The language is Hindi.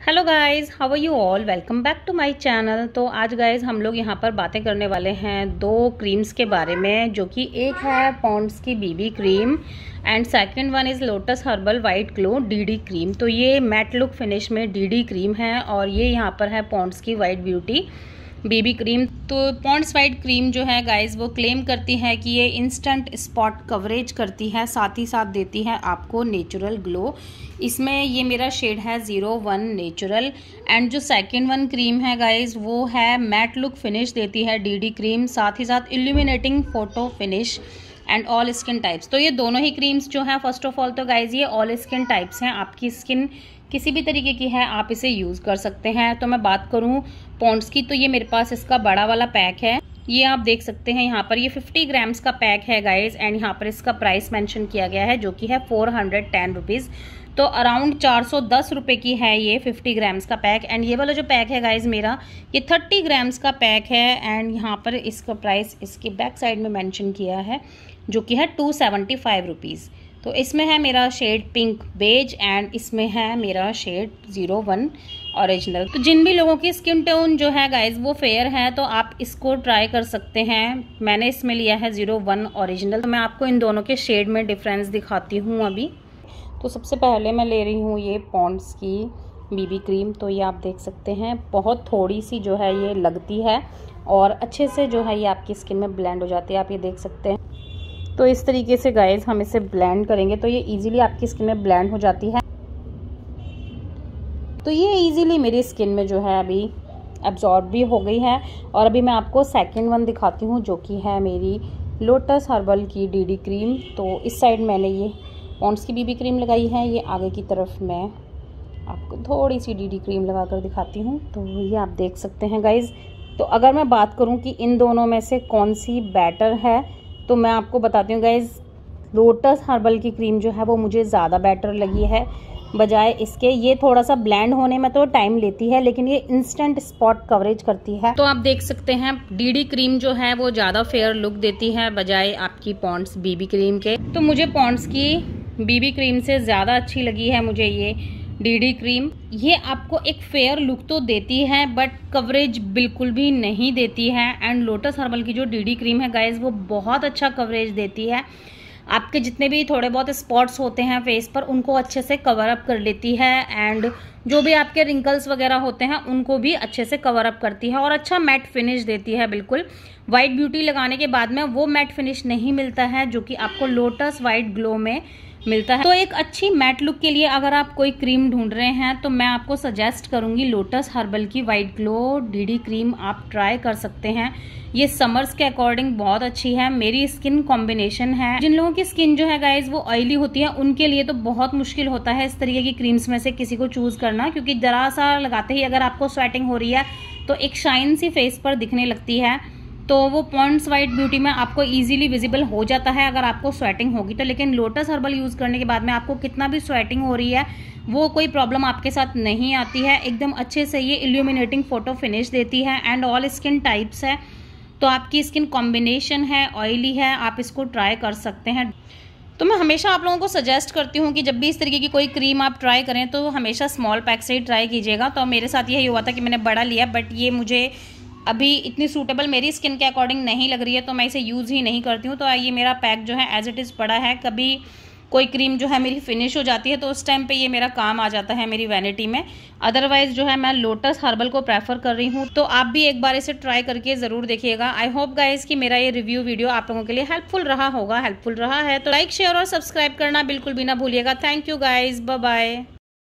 Hello guys, how are you all. Welcome back to my channel. तो आज गाइस हम लोग यहाँ पर बातें करने वाले हैं दो क्रीम्स के बारे में, जो कि एक है पॉन्ड्स की BB cream and second one is Lotus herbal white glow DD cream. तो ये मैट लुक फिनिश में डीडी क्रीम है और ये यहाँ पर है पॉन्ड्स की वाइट ब्यूटी बीबी क्रीम। तो पॉन्ड्स वाइट क्रीम जो है गाइस वो क्लेम करती है कि ये इंस्टेंट स्पॉट कवरेज करती है, साथ ही साथ देती है आपको नेचुरल ग्लो। इसमें ये मेरा शेड है 01 नेचुरल एंड जो सेकंड वन क्रीम है गाइस वो है मैट लुक फिनिश देती है डीडी क्रीम, साथ ही साथ illuminating photo finish and all skin types. तो ये दोनों ही क्रीम्स जो हैं फर्स्ट ऑफ ऑल तो गाइज ये ऑल स्किन टाइप्स हैं, आपकी स्किन किसी भी तरीके की है आप इसे यूज़ कर सकते हैं। तो मैं बात करूं पॉन्ड्स की तो ये मेरे पास इसका बड़ा वाला पैक है, ये आप देख सकते हैं यहाँ पर। ये 50 ग्राम्स का पैक है गाइज एंड यहाँ पर इसका प्राइस मेंशन किया गया है जो कि है 410 रुपीज़। तो अराउंड 410 रुपये की है ये 50 ग्राम्स का पैक। एंड ये वाला जो पैक है गाइज मेरा ये 30 ग्राम्स का पैक है एंड यहाँ पर इसका प्राइस इसके बैक साइड में मेंशन किया है जो कि है 275 रुपीज़। तो इसमें है मेरा शेड पिंक बेज एंड इसमें है मेरा शेड 01 ओरिजिनल। तो जिन भी लोगों की स्किन टोन जो है गाइज वो फेयर है तो आप इसको ट्राई कर सकते हैं। मैंने इसमें लिया है 01 ओरिजिनल। तो मैं आपको इन दोनों के शेड में डिफरेंस दिखाती हूँ अभी। तो सबसे पहले मैं ले रही हूँ ये पॉन्ड्स की बीबी क्रीम। तो ये आप देख सकते हैं बहुत थोड़ी सी जो है ये लगती है और अच्छे से जो है ये आपकी स्किन में ब्लेंड हो जाती है, आप ये देख सकते हैं। तो इस तरीके से गाइज हम इसे ब्लेंड करेंगे तो ये इजीली आपकी स्किन में ब्लेंड हो जाती है। तो ये इजीली मेरी स्किन में जो है अभी एब्जॉर्ब भी हो गई है। और अभी मैं आपको सेकंड वन दिखाती हूँ जो कि है मेरी लोटस हर्बल की डीडी क्रीम। तो इस साइड मैंने ये पॉन्ड्स की बीबी क्रीम लगाई है, ये आगे की तरफ मैं आपको थोड़ी सी डीडी क्रीम लगा कर दिखाती हूँ। तो ये आप देख सकते हैं गाइज। तो अगर मैं बात करूँ कि इन दोनों में से कौन सी बेटर है तो मैं आपको बताती हूँ गाइज, लोटस हर्बल की क्रीम जो है वो मुझे ज़्यादा बेटर लगी है बजाय इसके। ये थोड़ा सा ब्लेंड होने में तो टाइम लेती है लेकिन ये इंस्टेंट स्पॉट कवरेज करती है। तो आप देख सकते हैं डीडी क्रीम जो है वो ज़्यादा फेयर लुक देती है बजाय आपकी पॉन्ड्स बीबी क्रीम के। तो मुझे पॉन्ड्स की बीबी क्रीम से ज़्यादा अच्छी लगी है मुझे ये डीडी क्रीम। ये आपको एक फेयर लुक तो देती है बट कवरेज बिल्कुल भी नहीं देती है। एंड लोटस हर्बल की जो डीडी क्रीम है गाइज वो बहुत अच्छा कवरेज देती है, आपके जितने भी थोड़े बहुत स्पॉट्स होते हैं फेस पर उनको अच्छे से कवर अप कर लेती है एंड जो भी आपके रिंकल्स वगैरह होते हैं उनको भी अच्छे से कवर अप करती है और अच्छा मैट फिनिश देती है। बिल्कुल वाइट ब्यूटी लगाने के बाद में वो मैट फिनिश नहीं मिलता है जो कि आपको लोटस वाइट ग्लो में मिलता है। तो एक अच्छी मैट लुक के लिए अगर आप कोई क्रीम ढूंढ रहे हैं तो मैं आपको सजेस्ट करूंगी लोटस हर्बल की वाइट ग्लो डीडी क्रीम आप ट्राई कर सकते हैं। ये समर्स के अकॉर्डिंग बहुत अच्छी है, मेरी स्किन कॉम्बिनेशन है। जिन लोगों की स्किन जो है गाइज वो ऑयली होती है उनके लिए तो बहुत मुश्किल होता है इस तरीके की क्रीम्स में से किसी को चूज करना, क्योंकि जरा सा लगाते ही अगर आपको स्वेटिंग हो रही है तो एक शाइन सी फेस पर दिखने लगती है। तो वो पॉन्ड्स वाइट ब्यूटी में आपको इजीली विजिबल हो जाता है अगर आपको स्वेटिंग होगी तो। लेकिन लोटस हर्बल यूज़ करने के बाद में आपको कितना भी स्वेटिंग हो रही है वो कोई प्रॉब्लम आपके साथ नहीं आती है। एकदम अच्छे से ये इल्यूमिनेटिंग फोटो फिनिश देती है एंड ऑल स्किन टाइप्स है। तो आपकी स्किन कॉम्बिनेशन है, ऑयली है, आप इसको ट्राई कर सकते हैं। तो मैं हमेशा आप लोगों को सजेस्ट करती हूँ कि जब भी इस तरीके की कोई क्रीम आप ट्राई करें तो हमेशा स्मॉल पैक से ही ट्राई कीजिएगा। तो मेरे साथ यही हुआ था कि मैंने बड़ा लिया बट ये मुझे अभी इतनी सूटेबल मेरी स्किन के अकॉर्डिंग नहीं लग रही है तो मैं इसे यूज़ ही नहीं करती हूँ। तो ये मेरा पैक जो है एज इट इज़ पड़ा है। कभी कोई क्रीम जो है मेरी फिनिश हो जाती है तो उस टाइम पे ये मेरा काम आ जाता है मेरी वैनिटी में। अदरवाइज जो है मैं लोटस हर्बल को प्रेफर कर रही हूँ। तो आप भी एक बार इसे ट्राई करके ज़रूर देखिएगा। आई होप गाइज कि मेरा ये रिव्यू वीडियो आप लोगों के लिए हेल्पफुल रहा होगा। हेल्पफुल रहा है तो लाइक शेयर और सब्सक्राइब करना बिल्कुल भी ना भूलिएगा। Thank you guys, bye bye.